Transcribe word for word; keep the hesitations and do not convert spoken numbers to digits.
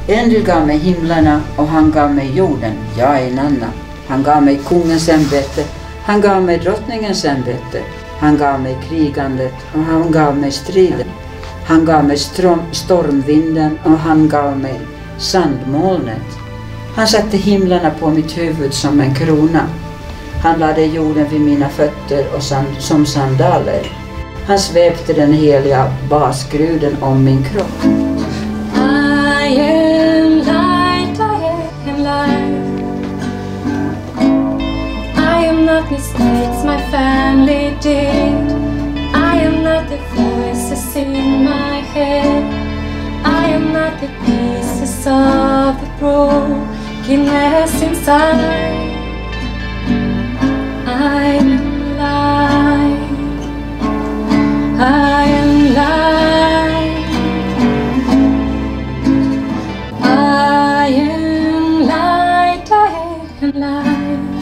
En du gav mig himlarna och han gav mig jorden, jag är en annan. Han gav mig kungens ämbete, han gav mig drottningens ämbete. Han gav mig krigandet och han gav mig striden. Han gav mig strom, stormvinden och han gav mig sandmolnet. Han satte himlarna på mitt huvud som en krona. Han lade jorden vid mina fötter och sand, som sandaler. Han svepte den heliga basgruden om min kropp. I am light, I am light. I am not mistakes my family did. I am not the voices in my head. I am not the pieces of the brokenness inside. I am light. I am light. I am light. I am light.